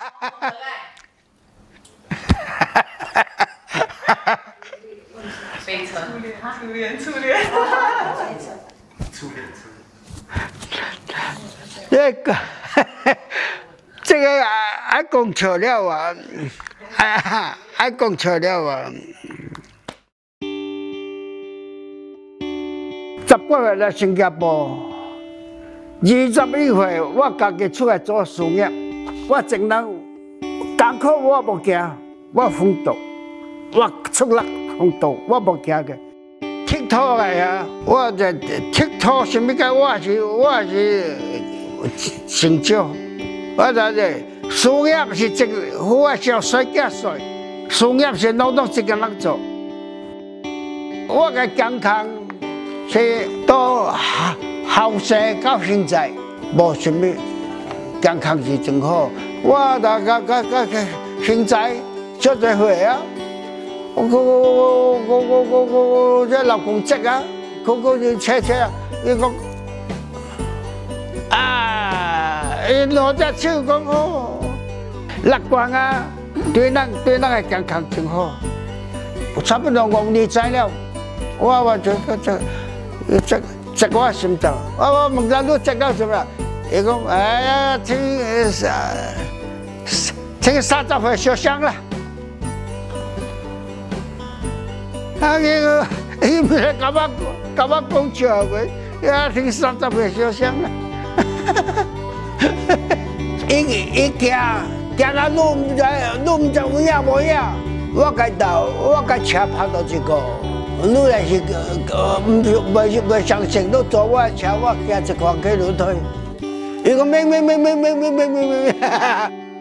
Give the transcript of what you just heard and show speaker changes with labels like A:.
A: 飞车，
B: 初恋。
C: 这个还讲错了啊！还讲错了啊！18岁来新加坡，21岁我家己出来做事业，我前人艰苦我无惊，我奋斗，我出力奋斗，我无惊嘅。铁土来啊！我这铁土什么个？我是成就。 我在这事业是这个，我小衰家衰，事业是劳动这个人做。我嘅健康是到后生到现在无什么健康是真好。我现在做在会啊，我这老公职啊，就车啊，伊讲啊。 攞只手講哦，樂觀啊，對人嘅健康真好。差不多5年仔了，我這我心臟，我問人都這個什麼？伊講哎呀，聽30歲小香啦，啊伊唔係咁講笑嘅，呀聽30歲小香啦。伊行到路唔知有影无影，我甲车拍到一个，你来是袂相信，你坐我车，我行1块钱路退。伊讲咩，